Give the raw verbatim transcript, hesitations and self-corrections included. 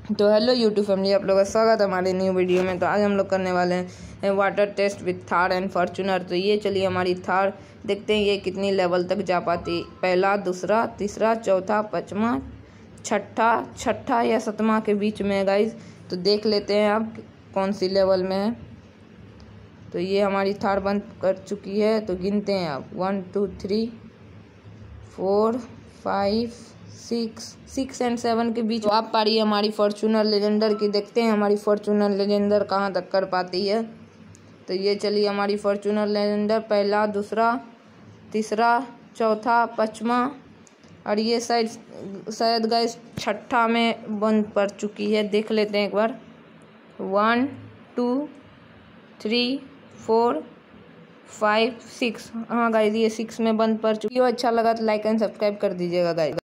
तो hello YouTube family, आप लोगों का स्वागत है हमारे न्यू वीडियो में। तो आज हम लोग करने वाले हैं water test with Thar and Fortuner. तो ये चलिए हमारी थार देखते हैं ये कितनी लेवल तक जा पाती। पहला, दूसरा, तीसरा, चौथा, पाँचवा, छठा छठा या सतवां के बीच में है गाइज। तो देख लेते हैं आप कौन सी लेवल में है। तो ये हमारी थार बंद कर चुकी है। तो गिनते हैं आप, one two three four five six six and seven के बीच। तो आप पारी हमारी फॉर्च्यूनर लेजेंडर की। देखते हैं हमारी फॉर्च्यूनर लेजेंडर कहाँ तक कर पाती है। तो ये चलिए हमारी फॉर्च्यूनर लेजेंडर पहला, दूसरा, तीसरा, चौथा, पाँचवा और ये शायद शायद गाइस छठा में बंद पड़ चुकी है। देख लेते हैं एक बार, one two three four five six. हाँ गाइस, ये सिक्स में बंद पड़ चुकी है। अच्छा लगा तो लाइक एंड सब्सक्राइब कर दीजिएगा गाइस।